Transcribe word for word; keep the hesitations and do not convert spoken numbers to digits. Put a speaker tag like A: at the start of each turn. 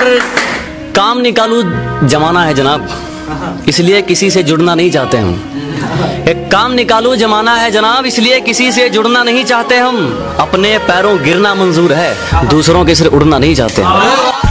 A: पर काम निकालू जमाना है जनाब, इसलिए किसी से जुड़ना नहीं चाहते हम। एक काम निकालू जमाना है जनाब, इसलिए किसी से जुड़ना नहीं चाहते हम। अपने पैरों गिरना मंजूर है, दूसरों के सिर उड़ना नहीं चाहते हम।